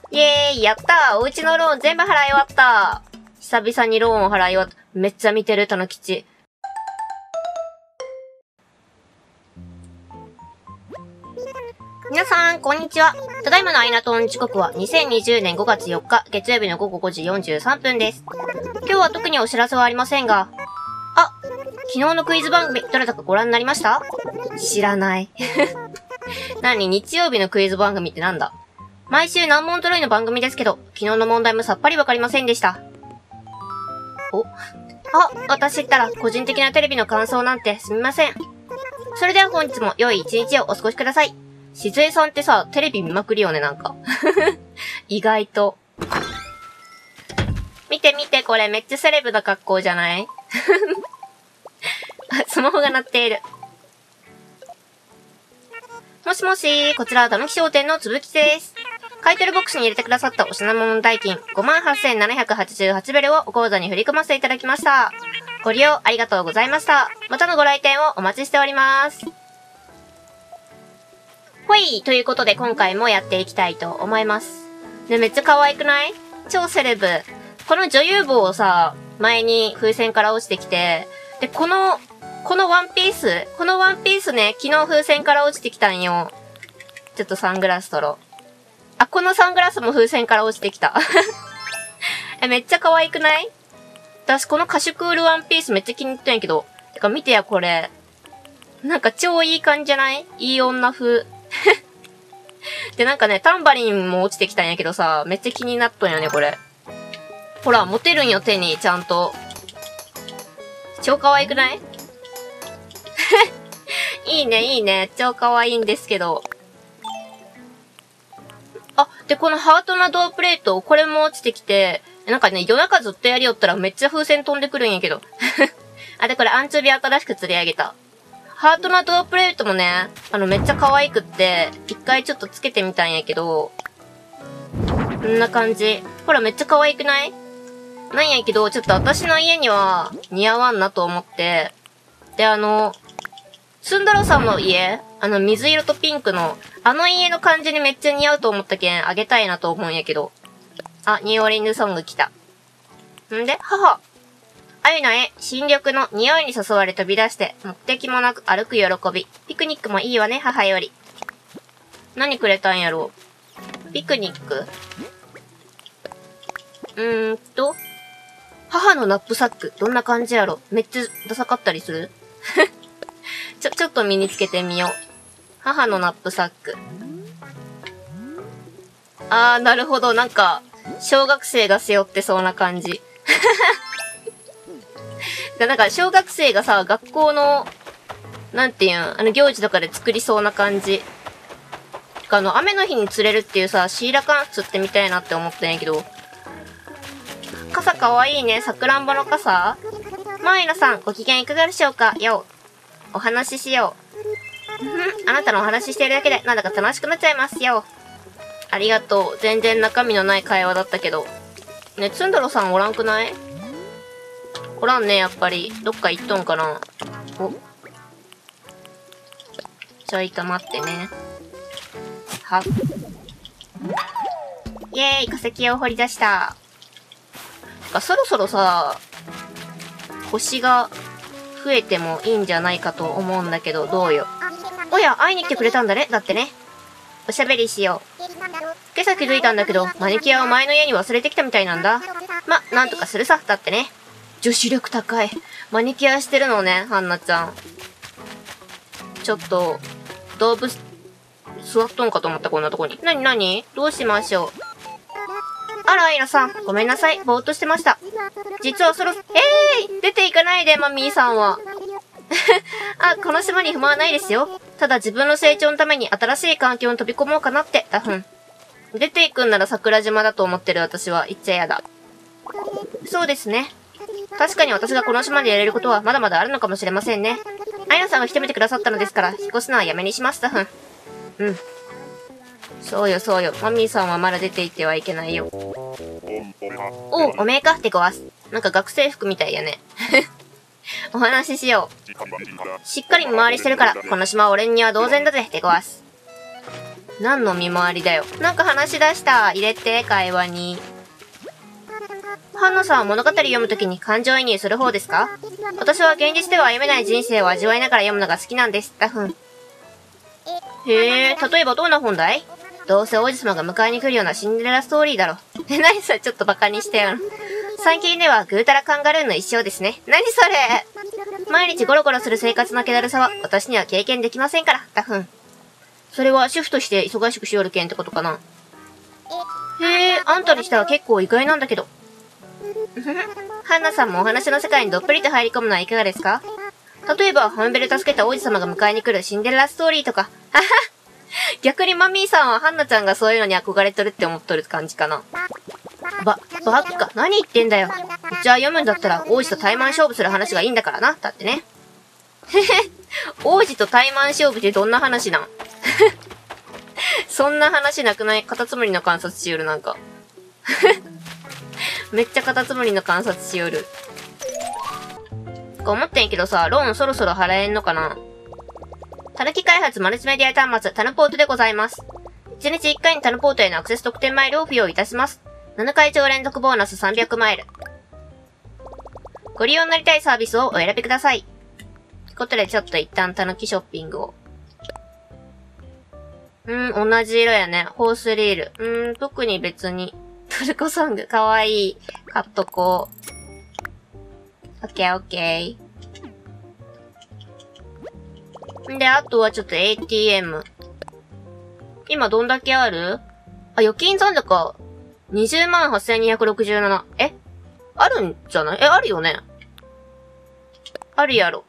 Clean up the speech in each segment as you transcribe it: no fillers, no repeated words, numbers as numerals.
イエーイ、やったー。おうちのローン全部払い終わった。久々にローンを払い終わった。めっちゃ見てる、たのきち。皆さん、こんにちは。ただいまのアイナトン時刻は2020年5月4日、月曜日の午後5時43分です。今日は特にお知らせはありませんが、昨日のクイズ番組、どれだかご覧になりました？知らない。何？日曜日のクイズ番組ってなんだ？毎週難問揃いの番組ですけど、昨日の問題もさっぱりわかりませんでした。私ったら個人的なテレビの感想なんてすみません。それでは本日も良い一日をお過ごしください。しずえさんってさ、テレビ見まくりよね、なんか。意外と。見て見て、これめっちゃセレブな格好じゃないスマホが鳴っている。もしもし、こちら、たぬき商店のつぶきです。買い取りボックスに入れてくださったお品物代金、58,788ベルをお口座に振り込ませていただきました。ご利用ありがとうございました。またのご来店をお待ちしております。ほい、ということで今回もやっていきたいと思います。ね、めっちゃ可愛くない？超セレブ。この女優帽をさ、前に風船から落ちてきて、で、このワンピースね、昨日風船から落ちてきたんよ。ちょっとサングラス取ろう。このサングラスも風船から落ちてきた。めっちゃ可愛くない？私このカシュクールワンピースめっちゃ気に入ったんやけど。てか見てやこれ。なんか超いい感じじゃない？いい女風。でなんかね、タンバリンも落ちてきたんやけどさ、めっちゃ気になっとんよね、これ。ほら、持てるんよ、手に、ちゃんと。超可愛くない？いいね、いいね。超可愛いんですけど。で、このハートなドアプレート、これも落ちてきて、なんかね、夜中ずっとやりよったらめっちゃ風船飛んでくるんやけど。で、これアンチョビ新しく釣り上げた。ハートなドアプレートもね、めっちゃ可愛くって、一回ちょっとつけてみたんやけど、こんな感じ。ほら、めっちゃ可愛くない？なんやけど、ちょっと私の家には似合わんなと思って、で、スンドロさんの家、水色とピンクの、家の感じにめっちゃ似合うと思ったけん、あげたいなと思うんやけど。ニューオリンズソング来た。んで、母。あゆの絵、新緑の匂いに誘われ飛び出して、目的もなく歩く喜び。ピクニックもいいわね、母より。何くれたんやろう。ピクニック？母のナップサック、どんな感じやろ。めっちゃダサかったりする？ちょっと身につけてみよう。母のナップサック。なるほど。なんか、小学生が背負ってそうな感じ。なんか、小学生がさ、学校の、なんていうん、行事とかで作りそうな感じ。雨の日に釣れるっていうさ、シーラカン釣ってみたいなって思ったんやけど。傘かわいいね。さくらんぼの傘？マイナさん、ご機嫌いかがでしょうか？お話ししよう。あなたのお話ししているだけで、なんだか楽しくなっちゃいますよ。ありがとう。全然中身のない会話だったけど。ね、ツンドロさんおらんくない？おらんね、やっぱり。どっか行っとんかな。ちょいと待ってね。イエーイ、化石を掘り出した。そろそろさ、星が増えてもいいんじゃないかと思うんだけど、どうよ。おや、会いに来てくれたんだね。だってね。おしゃべりしよう。今朝気づいたんだけど、マニキュアを前の家に忘れてきたみたいなんだ。なんとかするさ。だってね。女子力高い。マニキュアしてるのね、ハンナちゃん。ちょっと、動物、座っとんかと思った、こんなとこに。なにどうしましょう。アイナさん、ごめんなさい。ぼーっとしてました。実は出ていかないで、マミーさんは。この島に不満はないですよ。ただ自分の成長のために新しい環境に飛び込もうかなって。出ていくんなら桜島だと思ってる私は。言っちゃやだ。そうですね。確かに私がこの島でやれることはまだまだあるのかもしれませんね。アイナさんが来てみてくださったのですから、引っ越すのはやめにします。そうよ。マミーさんはまだ出て行ってはいけないよ。おめえかってごわす。なんか学生服みたいやね。お話ししよう。しっかり見回りしてるから、この島は俺には同然だぜってごわす。 何の見回りだよ。なんか話し出した。入れて、会話に。ハンナさんは物語読むときに感情移入する方ですか？私は現実では歩めない人生を味わいながら読むのが好きなんです。ダフン。へえ、例えばどんな本だい？どうせ王子様が迎えに来るようなシンデレラストーリーだろ。何それ、ちょっとバカにしたよ。最近ではぐうたらカンガルーンの一生ですね。何それ！毎日ゴロゴロする生活の気だるさは私には経験できませんから。ダフン。それは主婦として忙しくしよるけんってことかな。へえ、あんたにしたら結構意外なんだけど。ハンナさんもお話の世界にどっぷりと入り込むのはいかがですか？例えば、ハンベル助けた王子様が迎えに来るシンデレラストーリーとか。はは逆にマミーさんはハンナちゃんがそういうのに憧れとるって思っとる感じかな。バカ。何言ってんだよ。じゃあ読むんだったら王子と対マン勝負する話がいいんだからな。だってね。へへ。王子と対マン勝負ってどんな話なん？そんな話なくない？カタツムリの観察しよるなんか。めっちゃカタツムリの観察しよる。思ってんけどさ、ローンそろそろ払えんのかな？タヌキ開発マルチメディア端末タヌポートでございます。1日1回にタヌポートへのアクセス特典マイルを付与いたします。7回超連続ボーナス300マイル。ご利用になりたいサービスをお選びください。ってことでちょっと一旦タヌキショッピングを。同じ色やね。ホースリール。特に別に。トルコソング、かわいい。買っとこう。オッケー。で、あとはちょっと ATM。今どんだけある？預金残高、208,267。あるんじゃない？あるよね。あるやろ。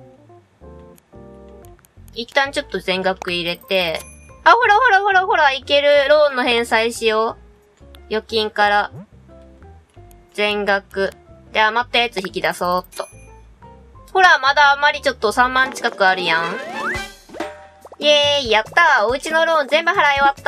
一旦ちょっと全額入れて、あ、ほら、いける。ローンの返済しよう。預金から。全額。で、余ったやつ引き出そうっと。ほら、まだあまりちょっと3万近くあるやん。イエーイ、やったー。お家のローン全部払い終わった。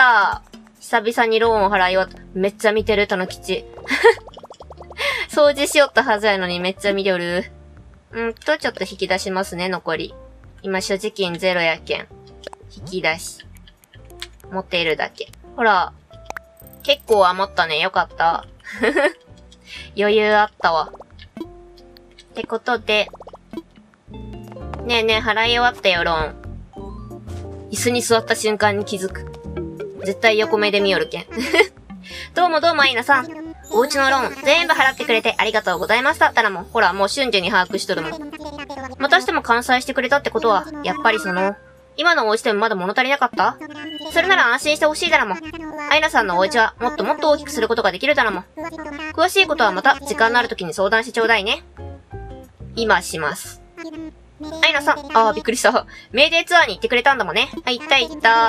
久々にローンを払い終わった。めっちゃ見てる、たのきち。掃除しよったはずやのにめっちゃ見よる。ちょっと引き出しますね、残り。今、所持金0やけん。引き出し。持っているだけ。ほら。結構余ったね。よかった。余裕あったわ。ってことで。ねえ、払い終わったよ、ローン。椅子に座った瞬間に気づく。絶対横目で見よるけん。どうも、アイナさん。お家のローン全部払ってくれてありがとうございました。たらも、ほら、もう瞬時に把握しとるもん。またしても完済してくれたってことは、やっぱり今のお家でもまだ物足りなかった？それなら安心してほしいだらも。アイナさんのお家はもっともっと大きくすることができるだらも。詳しいことはまた時間のある時に相談してちょうだいね。今します。アイナさん、びっくりした。メイデーツアーに行ってくれたんだもんね。行った。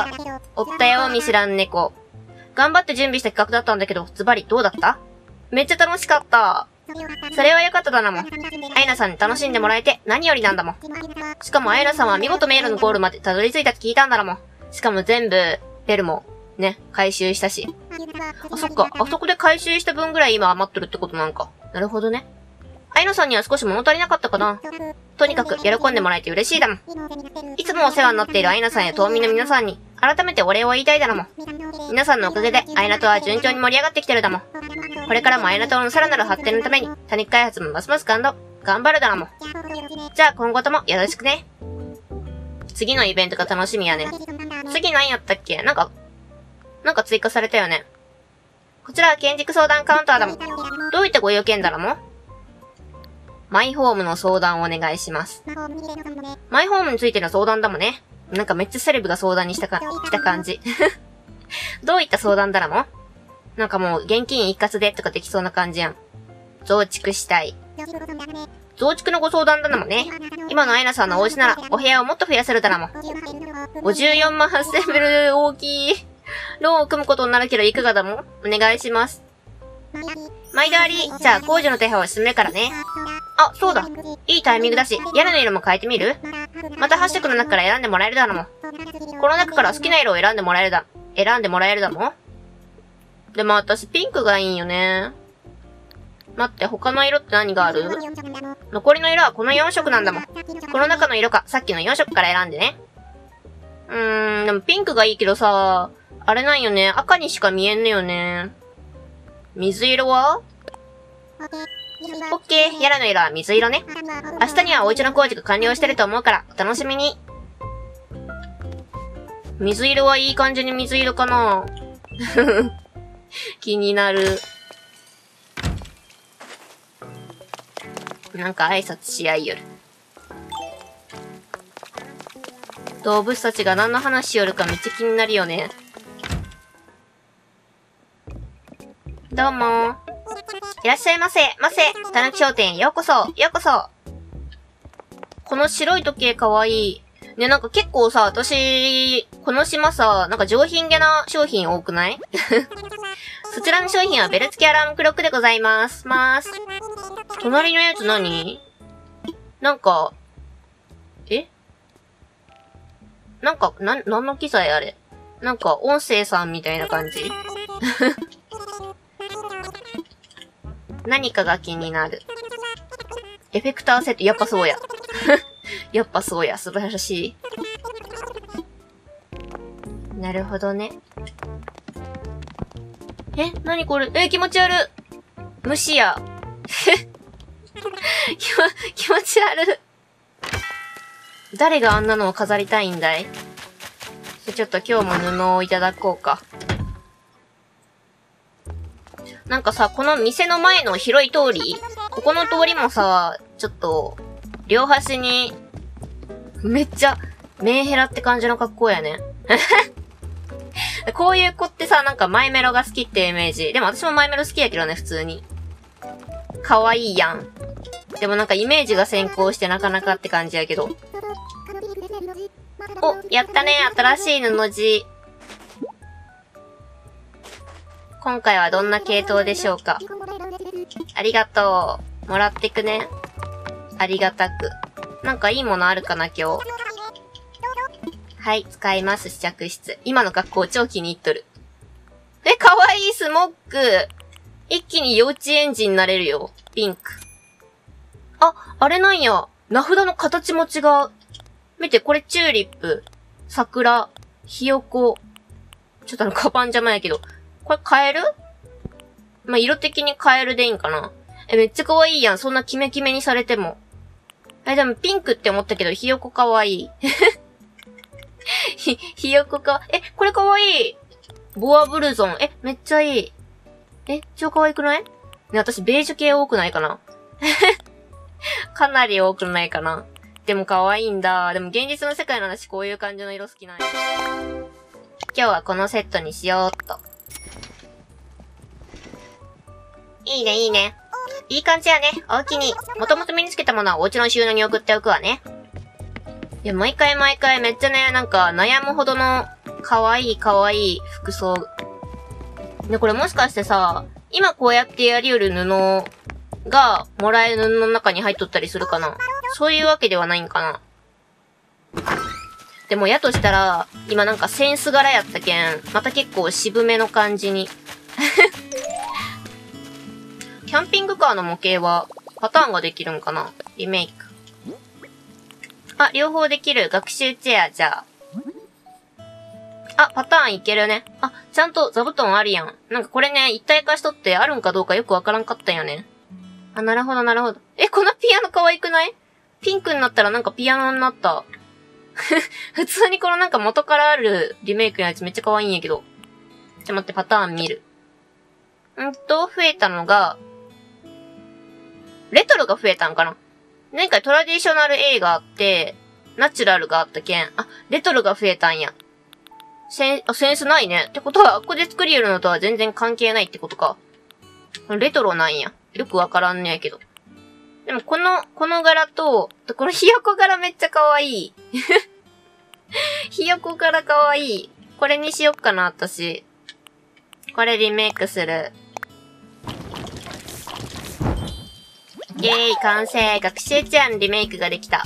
おったよ、見知らん猫。頑張って準備した企画だったんだけど、ズバリどうだった？めっちゃ楽しかった。それは良かっただなもん。アイナさんに楽しんでもらえて何よりなんだもん。しかもアイナさんは見事迷路のゴールまでたどり着いたって聞いたんだらもん。しかも全部、ベルも、ね、回収したし。そっか。あそこで回収した分ぐらい今余っとるってことなんか。なるほどね。アイナさんには少し物足りなかったかな。とにかく喜んでもらえて嬉しいだもん。いつもお世話になっているアイナさんや島民の皆さんに改めてお礼を言いたいだろもん。皆さんのおかげでアイナ島は順調に盛り上がってきてるだもん。これからもアイナ島のさらなる発展のために多肉開発もますます頑張るだろもん。じゃあ今後ともよろしくね。次のイベントが楽しみやね。次何やったっけ？なんか追加されたよね。こちらは建築相談カウンターだもん。どういったご用件だろも？マイホームの相談をお願いします。マイホームについての相談だもんね。なんかめっちゃセレブが相談に来た感じ。どういった相談だらも？なんかもう現金一括でとかできそうな感じやん。増築したい。増築のご相談だもんね。今のアイナさんのお家ならお部屋をもっと増やせるだらも。54万8000ベル大きい。ローンを組むことになるけどいかがだもん？お願いします。毎度あり。じゃあ工事の手配を進めるからね。あ、そうだ。いいタイミングだし、屋根の色も変えてみる？また8色の中から選んでもらえるだろも。この中から好きな色を選んでもらえるだも。でも私ピンクがいいんよね。待って、他の色って何がある？残りの色はこの4色なんだもん。この中の色か、さっきの4色から選んでね。 でもピンクがいいけどさ、あれなんよね。赤にしか見えんのよね。水色はオッケー。やらの色は水色ね。明日にはお家の工事が完了してると思うから、お楽しみに。水色はいい感じに水色かな気になる。なんか挨拶し合いよる。動物たちが何の話しよるかめっちゃ気になるよね。どうも。いらっしゃいませ。たぬき商店へようこそ。この白い時計かわいい。ね、なんか結構さ、私、この島さ、なんか上品げな商品多くないそちらの商品はベル付きアラームクロックでございます。隣のやつ何？なんか、何の機材あれ？なんか音声さんみたいな感じ何かが気になる。エフェクターセット、やっぱそうや。素晴らしい。なるほどね。何これ？気持ち悪い。虫や。気持ち悪い。誰があんなのを飾りたいんだい？ちょっと今日も布をいただこうか。なんかさ、この店の前の広い通り、ここの通りもさ、ちょっと、両端に、めっちゃ、メンヘラって感じの格好やね。こういう子ってさ、なんかマイメロが好きってイメージ。でも私もマイメロ好きやけどね、普通に。かわいいやん。でもなんかイメージが先行してなかなかって感じやけど。お、やったね、新しい布地。今回はどんな系統でしょうか？ありがとう。もらってくね。ありがたく。なんかいいものあるかな、今日。はい、使います、試着室。今の格好超気に入っとる。かわいいスモッグ。一気に幼稚園児になれるよ。ピンク。あれなんや。名札の形も違う。見て、これチューリップ。桜。ひよこ。ちょっとカバン邪魔やけど。これカエル？まあ、色的にカエルでいいんかな。めっちゃ可愛いやん。そんなキメキメにされても。でもピンクって思ったけど、ひよこ可愛い。ひよこか、これ可愛い。ボアブルゾン。めっちゃいい。超可愛くない？ね、私ベージュ系多くないかなかなり多くないかな。でも可愛いんだ。でも現実の世界の話こういう感じの色好きなんや。今日はこのセットにしようっと。いいね。いい感じやね。おおきに。もともと身につけたものはお家の収納に送っておくわね。いや、毎回めっちゃね、なんか悩むほどの可愛い服装。ね、これもしかしてさ、今こうやってやりよる布がもらえる布の中に入っとったりするかな？そういうわけではないんかな？でもやとしたら、今なんかセンス柄やったけん、また結構渋めの感じに。キャンピングカーの模型はパターンができるんかな？リメイク。両方できる学習チェアじゃあ。パターンいけるね。ちゃんと座布団あるやん。なんかこれね、一体化しとってあるんかどうかよくわからんかったんよね。なるほど。このピアノ可愛くない？ピンクになったらなんかピアノになった。普通にこのなんか元からあるリメイクのやつめっちゃ可愛いんやけど。待って、パターン見る。増えたのが、レトロが増えたんかな？前回トラディショナル A があって、ナチュラルがあったけん。レトロが増えたんや。センスないね。ってことは、ここで作り得るのとは全然関係ないってことか。レトロなんや。よくわからんねやけど。でもこの柄と、このひよこ柄めっちゃ可愛い。ひよこ柄可愛い。これにしよっかな、私。これリメイクする。イェーイ、完成。学習チェアのリメイクができた。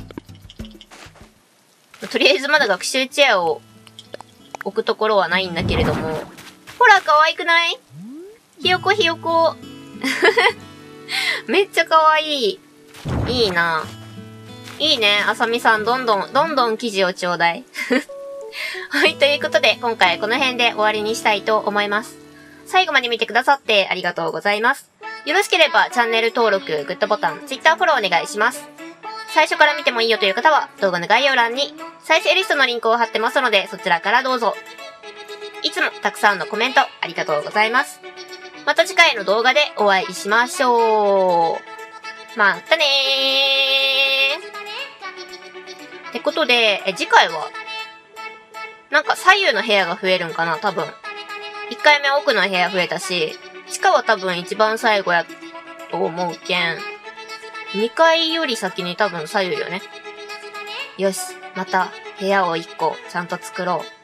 とりあえずまだ学習チェアを置くところはないんだけれども。ほら、可愛くない？ひよこ。めっちゃ可愛い。いいな。いいね、あさみさん。どんどん記事をちょうだい。 はい、ということで、今回この辺で終わりにしたいと思います。最後まで見てくださってありがとうございます。よろしければチャンネル登録、グッドボタン、Twitter フォローお願いします。最初から見てもいいよという方は、動画の概要欄に再生リストのリンクを貼ってますので、そちらからどうぞ。いつもたくさんのコメントありがとうございます。また次回の動画でお会いしましょう。またねー。ってことで、次回は、なんか左右の部屋が増えるんかな、多分。1回目奥の部屋増えたし、地下は多分一番最後やと思うけん。2階より先に多分左右よね。よし、また部屋を1個ちゃんと作ろう。